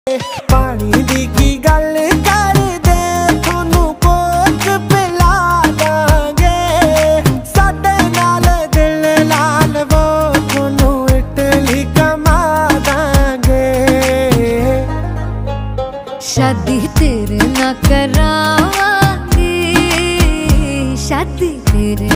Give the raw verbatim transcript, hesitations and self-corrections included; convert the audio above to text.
पानी दी की गल कर दे थोनू कोच पिला दांगे साडे नाल दिल लाल वो थोनू इटली कमा दांगे। शादी तेरे ना करावांगी, शादी तेरे